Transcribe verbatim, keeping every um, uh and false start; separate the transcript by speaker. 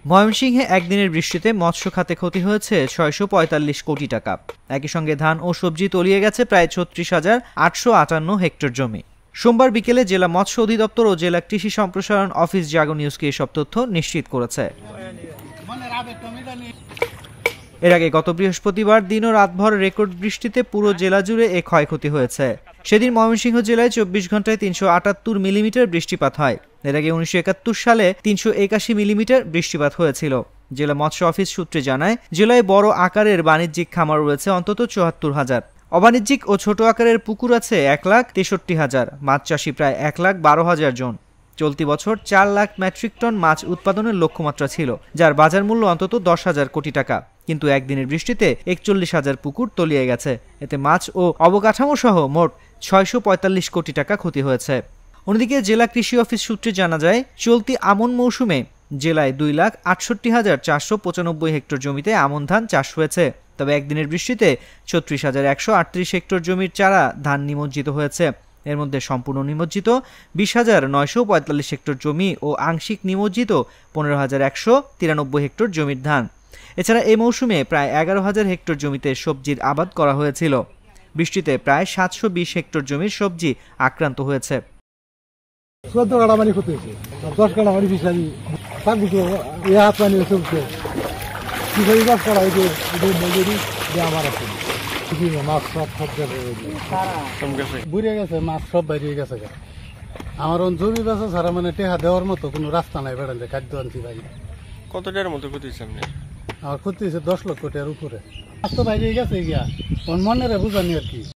Speaker 1: ময়মনসিংহে একদিনের বৃষ্টিতে মৎস্য খাতে ক্ষতি হয়েছে ছয়শো পঁয়তাল্লিশ কোটি টাকা। একই সঙ্গে ধান ও সবজি তলিয়ে গেছে প্রায় ছত্রিশ হাজার আটশো আটান্ন হেক্টর জমি। সোমবার বিকেলে জেলা মৎস্য অধিদপ্তর ও জেলা কৃষি সম্প্রসারণ অফিস জাগো নিউজকে এসব তথ্য নিশ্চিত করেছে। এর আগে গত বৃহস্পতিবার দিন ও রাতভর রেকর্ড বৃষ্টিতে পুরো জেলা জুড়ে এ ক্ষয়ক্ষতি হয়েছে। সেদিন ময়মনসিংহ জেলায় চব্বিশ ঘন্টায় তিনশো আটাত্তর মিলিমিটার বৃষ্টিপাত হয়। এর আগে উনিশশো একাত্তর সালে তিনশো একাশি মিলিমিটার বৃষ্টিপাত হয়েছিল। জেলা মৎস্য অফিস সূত্রে জানায়, জেলায় বড় আকারের বাণিজ্যিক খামার রয়েছে অন্তত চুয়াত্তর হাজার। অবাণিজ্যিক ও ছোট আকারের পুকুর আছে এক লাখ তেষট্টি হাজার। মাছ চাষি প্রায় এক লাখ বারো হাজার জন। চলতি বছর চার লাখ মেট্রিক টন মাছ উৎপাদনের লক্ষ্যমাত্রা ছিল, যার বাজার মূল্য অন্তত দশ হাজার কোটি টাকা। কিন্তু একদিনের বৃষ্টিতে একচল্লিশ হাজার পুকুর তলিয়ে গেছে। এতে মাছ ও অবকাঠামো সহ মোট ছয়শো পঁয়তাল্লিশ কোটি টাকা ক্ষতি হয়েছে। অন্যদিকে জেলা কৃষি অফিস সূত্রে জানা যায়, চলতি আমন মৌসুমে জেলায় দুই লাখ আটষট্টি হাজার চারশো পঁচানব্বই হেক্টর জমিতে আমন ধান চাষ হয়েছে। তবে একদিনের বৃষ্টিতে ছত্রিশ হাজার একশো আটত্রিশ হেক্টর জমির চারা ধান নিমজ্জিত হয়েছে। এর মধ্যে সম্পূর্ণ নিমজ্জিত বিশ হাজার নয়শো পঁয়তাল্লিশ হেক্টর জমি ও আংশিক নিমজ্জিত পনেরো হাজার একশো তিরানব্বই হেক্টর জমির ধান। এছাড়া এই মৌসুমে প্রায় এগারো হাজার হেক্টর জমিতে সবজির আবাদ করা হয়েছিল। বৃষ্টিতে প্রায় সাতশো বিশ হেক্টর জমির সবজি আক্রান্ত হয়েছে।
Speaker 2: চোদ্দ কাটা পানি ক্ষতি হয়েছে, দশ কাটা পানি ফিসারি পানি চলছে, ফিসারি দশ কাটা আমার আছে। মাছ সব সব বুড়ে গেছে, মাছ সব বাইরে গেছে। আমার জমি বেচা ছাড়া মানে টেহা দেওয়ার মতো কোনো রাস্তা নাই। বেড়ালে খাদ্য আনছি ভাই।
Speaker 3: কত টাকার মতো ক্ষতি হয়েছে আপনার?
Speaker 2: আমার ক্ষতি হয়েছে দশ লক্ষ টাকার উপরে। মাছ তো বাইরে গেছে গিয়া, মনের বুঝানি আর কি।